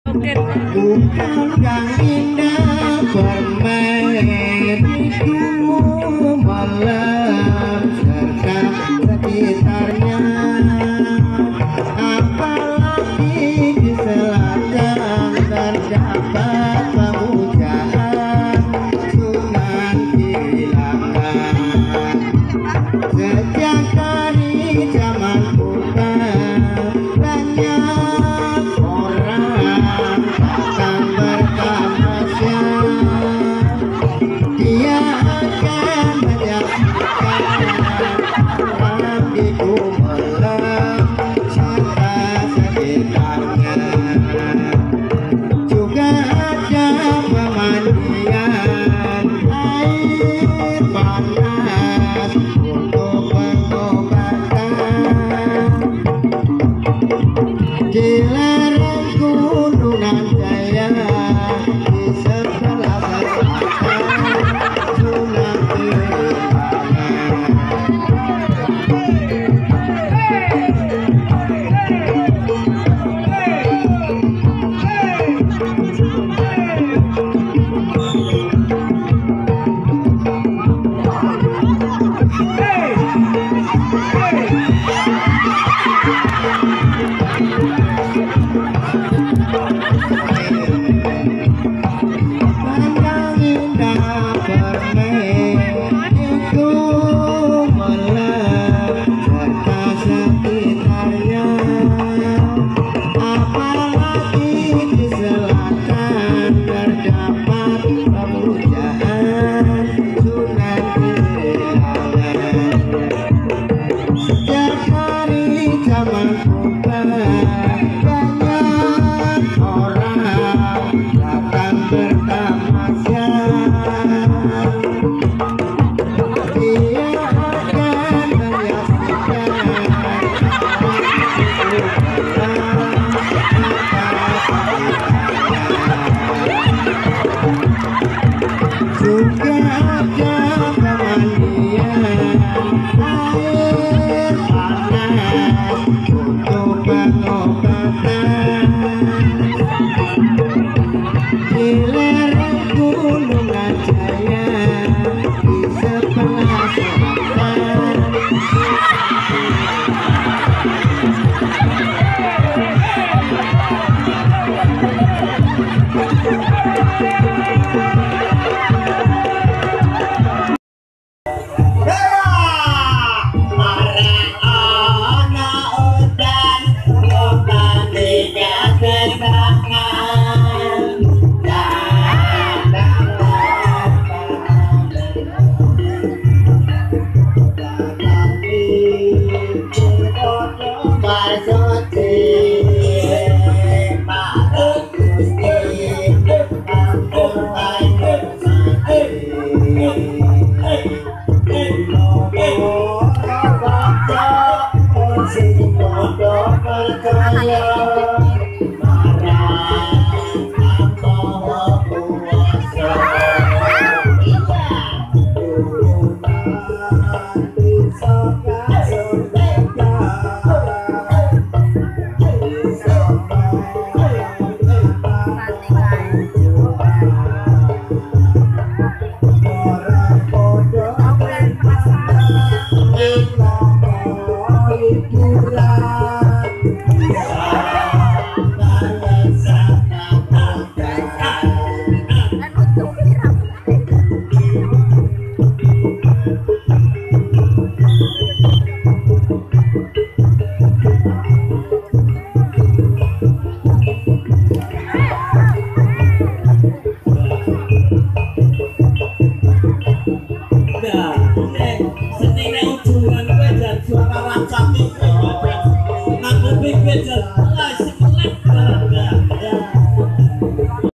bukan yang indah bermain itu malam serta sekitarnya, apalagi di selatan terdapat pemujaan Sunan kehilangan. Sejak dari zaman purba banyak orang datang bertamasya, dia akan menyaksikan alam di Gumelang serta sekitarnya. Juga ada pemandian air panas untuk pengobatan di lereng Gunung Jaya di sebelah selatan Sunan kehilangan. Pandang indah bermain itu malam serta sekitarnya, apalagi di selatan terdapat pemujaan Sunan kehilangan. Sejak dari zaman purba banyak orang datang bertamasya, dia akan menyaksikan juga ada pemandian air panas untuk pengobatan di lereng Gunung Jaya di sebelah selatan. Senine ujungan kowe dan suara rancang